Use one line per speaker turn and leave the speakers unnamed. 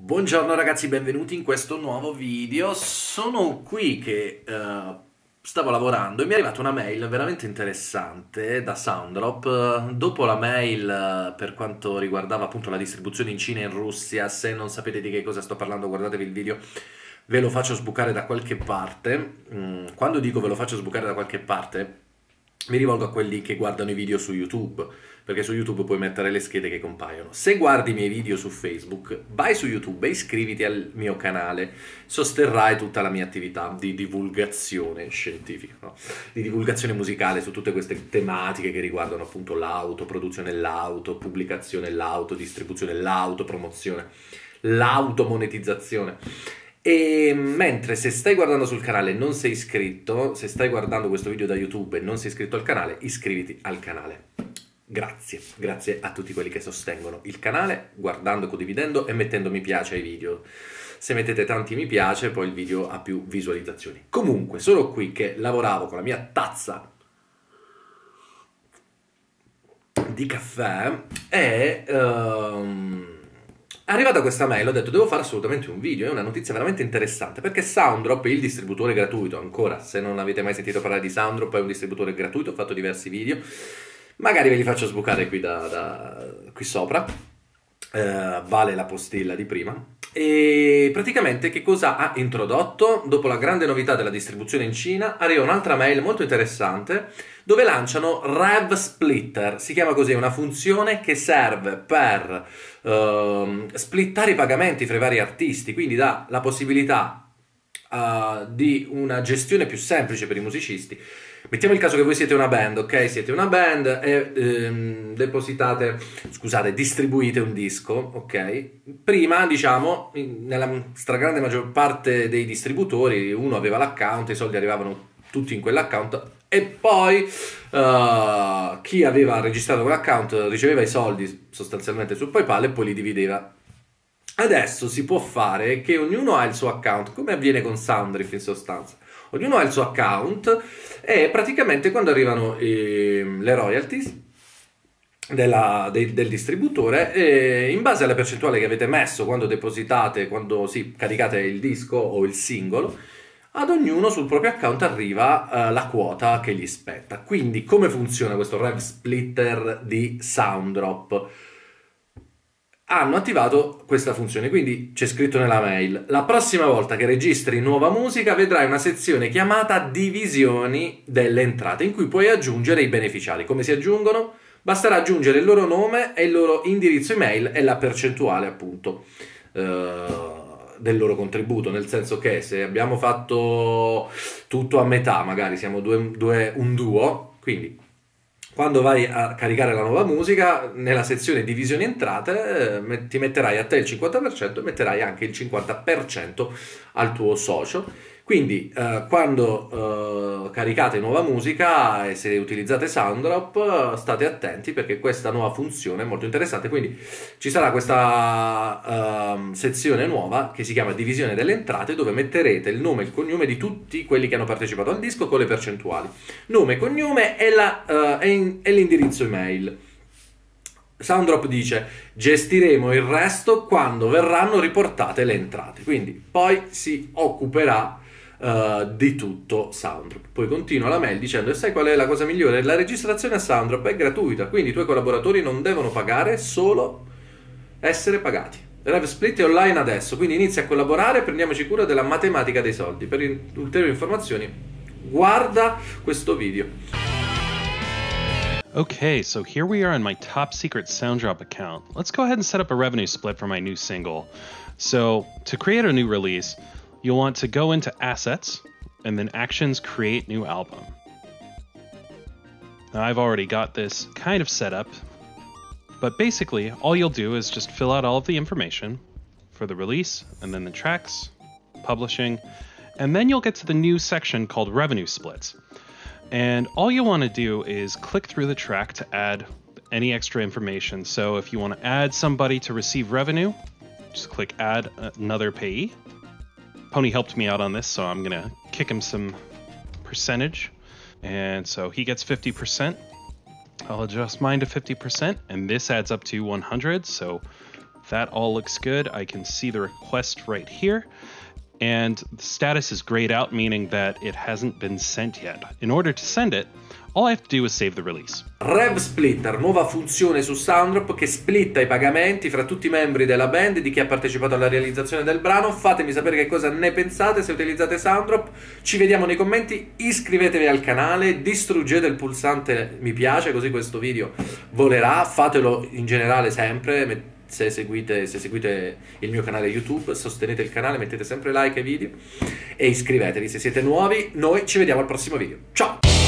Buongiorno ragazzi, benvenuti in questo nuovo video. Sono qui che stavo lavorando e mi è arrivata una mail veramente interessante da Soundrop. Dopo la mail per quanto riguardava appunto la distribuzione in Cina e in Russia, se non sapete di che cosa sto parlando guardatevi il video, ve lo faccio sbucare da qualche parte. Quando dico ve lo faccio sbucare da qualche parte, mi rivolgo a quelli che guardano i video su YouTube, perché su YouTube puoi mettere le schede che compaiono. Se guardi i miei video su Facebook, vai su YouTube e iscriviti al mio canale, sosterrai tutta la mia attività di divulgazione scientifica, no? Di divulgazione musicale su tutte queste tematiche che riguardano appunto l'auto, produzione dell'auto, pubblicazione dell'auto, distribuzione dell'auto, promozione, l'automonetizzazione. E mentre se stai guardando sul canale e non sei iscritto, se stai guardando questo video da YouTube e non sei iscritto al canale, iscriviti al canale. Grazie a tutti quelli che sostengono il canale guardando, condividendo e mettendo mi piace ai video. Se mettete tanti mi piace poi il video ha più visualizzazioni. Comunque sono qui che lavoravo con la mia tazza di caffè e è arrivata questa mail, ho detto devo fare assolutamente un video, è una notizia veramente interessante perché Soundrop è il distributore gratuito, ancora se non avete mai sentito parlare di Soundrop è un distributore gratuito, ho fatto diversi video, magari ve li faccio sbucare qui, qui sopra, vale la postilla di prima. E praticamente che cosa ha introdotto? Dopo la grande novità della distribuzione in Cina arriva un'altra mail molto interessante dove lanciano Rev Splitter, si chiama così, una funzione che serve per splittare i pagamenti fra i vari artisti, quindi dà la possibilità di una gestione più semplice per i musicisti. Mettiamo il caso che voi siete una band, ok? Siete una band e distribuite un disco, ok? Prima, diciamo, nella stragrande maggior parte dei distributori, uno aveva l'account, i soldi arrivavano tutti in quell'account e poi chi aveva registrato quell'account riceveva i soldi sostanzialmente su PayPal e poi li divideva. Adesso si può fare che ognuno ha il suo account, come avviene con Soundriff in sostanza. Ognuno ha il suo account e praticamente quando arrivano le royalties del distributore, in base alla percentuale che avete messo quando depositate, quando caricate il disco o il singolo, ad ognuno sul proprio account arriva la quota che gli spetta. Quindi come funziona questo Rev Splitter di Soundrop? Hanno attivato questa funzione, quindi c'è scritto nella mail: la prossima volta che registri nuova musica vedrai una sezione chiamata divisioni delle entrate in cui puoi aggiungere i beneficiari. Come si aggiungono? Basterà aggiungere il loro nome e il loro indirizzo email e la percentuale appunto del loro contributo, nel senso che se abbiamo fatto tutto a metà, magari siamo un duo, quindi quando vai a caricare la nuova musica, nella sezione divisioni entrate ti metterai a te il 50% e metterai anche il 50% al tuo socio. Quindi quando caricate nuova musica e se utilizzate Soundrop state attenti perché questa nuova funzione è molto interessante. Quindi ci sarà questa sezione nuova che si chiama divisione delle entrate, dove metterete il nome e il cognome di tutti quelli che hanno partecipato al disco con le percentuali, nome, cognome e l'indirizzo email. Soundrop dice gestiremo il resto quando verranno riportate le entrate, quindi poi si occuperà di tutto Soundrop. Poi continua la mail dicendo: e sai qual è la cosa migliore? La registrazione a Soundrop è gratuita, quindi i tuoi collaboratori non devono pagare, solo essere pagati. Rev Split è online adesso, quindi inizia a collaborare, prendiamoci cura della matematica dei soldi. Per ulteriori informazioni guarda questo video.
Okay, so here we are on my top secret Soundrop account. Let's go ahead and set up a revenue split for my new single. So to create a new release, you'll want to go into Assets and then Actions, Create New Album. Now I've already got this kind of set up, but basically all you'll do is just fill out all of the information for the release and then the tracks, publishing, and then you'll get to the new section called Revenue Splits. And all you want to do is click through the track to add any extra information. So if you want to add somebody to receive revenue, just click Add Another Payee. Pony helped me out on this, so I'm going to kick him some percentage. And so he gets 50%. I'll adjust mine to 50%, and this adds up to 100. So That all looks good. I can see the request right here. And the status is grayed out, meaning that it hasn't been sent yet. In order to send it, all I have to do is save the release.
Rev Splitter, nuova funzione su Soundrop che splitta i pagamenti fra tutti i membri della band e di chi ha partecipato alla realizzazione del brano. Fatemi sapere che cosa ne pensate se utilizzate Soundrop. Ci vediamo nei commenti, iscrivetevi al canale, distruggete il pulsante mi piace così questo video volerà, fatelo in generale sempre. Se seguite il mio canale YouTube, sostenete il canale, mettete sempre like ai video e iscrivetevi se siete nuovi. Noi ci vediamo al prossimo video. Ciao!